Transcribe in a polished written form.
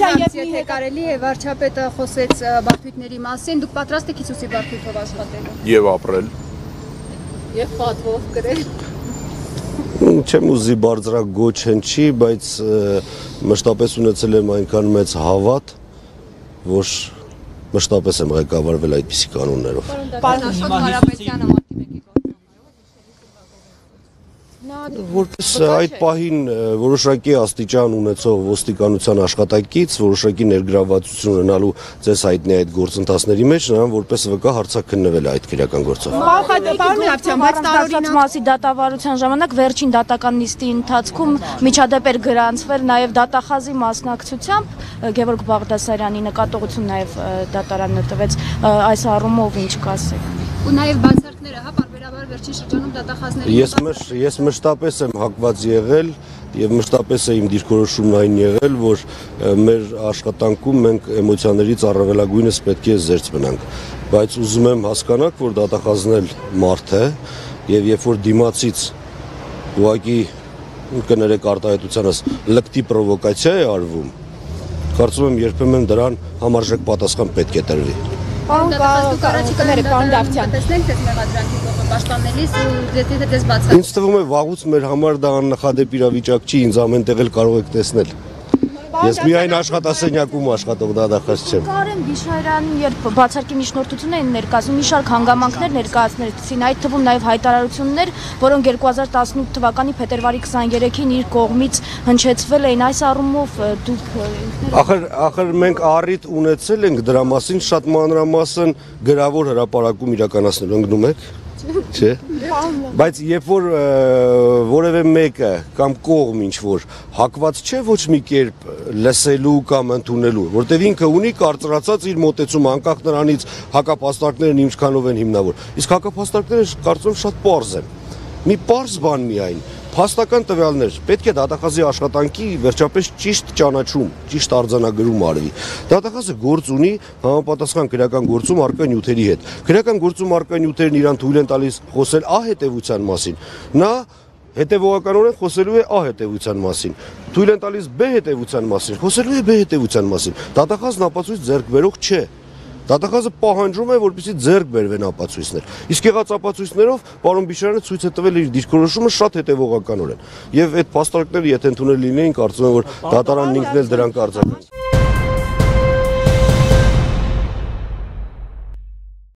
Եթե կարելի է վարչապետը խոսեց բարդույթների մասին, դուք պատրաստ եք Հիսուսի բարդույթով աշխատելու։ Եվ ապրել։ Եվ պատվով գրել։ Չեմ ուզի բարձրակ գոչ հնչի, բայց մշտապես ունեցել եմ այնքան մեծ հավատ, որ մշտապես եմ ղեկավարվել այդպիսի կանոններով։ Որպես այդ պահին որոշակի աստիճան ունեցող ոստիկանության աշխատակից, որոշակի ներգրավվածություն ունենալու ձեզ հայտնի այդ գործընթացների մեջ, նրան որպես վկա հարցաքննվել է այդ քրեական գործով։ Մասի դատավարության ժամանակ վերջին դատական նիստի ընթացքում միջադեպ էր գրանցվել նաև դատախազի մասնակցությամբ Գևորգ Բաղդասարյանի նկատողություն նաև դատարանը տվեց, այս առումով ինչ կասեք։ Ու նաև բացարկները, հա, բարբերաբար վերջին շրջանում դատախազների։ Ես մշտապես եմ հակված եղել եւ մշտապես է իմ դիրքորոշումն այն եղել, որ մեր աշխատանքում մենք էմոցիաներից առավելագույնս պետք է զերծ մնանք, բայց ուզում եմ հասկանալ, որ դատախազն էլ մարդ է եւ երբ որ դիմացից ուղղակի կներեք արտահայտությանս լկտի պրովոկացիա է արվում, կարծում եմ երբեմն դրան համարժեք պատասխան պետք է տրվի։ Ինձ թվում է վաղուց մեր համար դա աննախադեպ իրավիճակ չի, ինձ ամեն տեղ էլ կարող եք տեսնել։ Ես միայն աշխատասենյակում աշխատող դատախազ չեմ։ Կարեն Բիշարյանին երբ բացարկի միջնորդություն էին ներկայացնում, մի շարք հանգամանքներ ներկայացնեցին, այդ թվում նաև հայտարարություններ, որոնք 2018 թվականի փետրվարի 23-ին իր կողմից հնչեցվել էին, այս առումով դուք Ախր մենք առիթ ունեցել ենք դրա մասին շատ մանրամասն գրավոր հրապարակում իրականացնել, ընկնում եք։ Չէ, բայց երբ որ որևէ մեկը կամ կողմ ինչ-որ հակված չէ ոչ մի կերպ լսելու կամ ընդունելու, որտեղ ինքը ունի կարծրացած իր մոտեցումը, անկախ նրանից հակափաստարկներն ինչքանով են հիմնավոր, իսկ հակափաստարկները կարծում եմ շատ պարզ են, մի պարզ բան միայն, փաստական տվյալներ, պետք է դատախազի աշխատանքի վերջապես ճիշտ ճանաչում, ճիշտ արձանագրում արվի։ Դատախազը գործ ունի համապատասխան քրեական գործում առկա նյութերի հետ։ Քրեական գործում առկա նյութերն իրան թույլ են տալիս խոսել A հետևության մասին։ Նա հետևողականորեն խոսելու է A հետևության մասին։ Թույլ են տալիս B հետևության մասին, խոսելու է B հետևության մասին։ Դատախազն ապացույց ձեռք բերող չէ։ Դատախազը պահանջում է, որպեսզի ձեռք բերվեն ապացույցներ։ Իսկ եղած ապացույցներով պարոն Բիշարյանը ցույց է տվել իր դիրքորոշումը շատ հետևողականորեն։ Եվ այդ փաստարկները եթե ընդունել լինեին, կարծում եմ, որ դատարանն ինքն էլ դրանք արձագանքի։